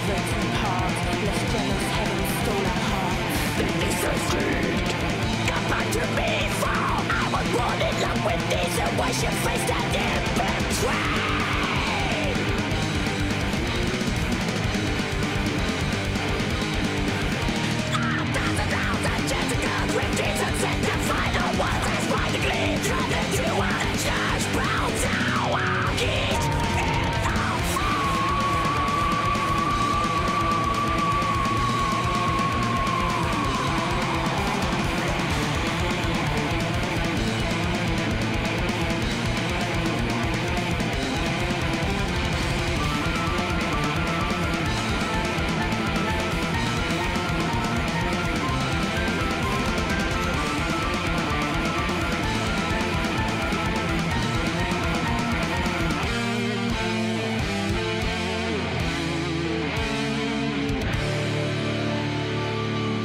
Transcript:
broken heart, less jealous heaven stole our hearts. This is greed. Come back to me, fool. I was born in love with these, and wash your face that in between.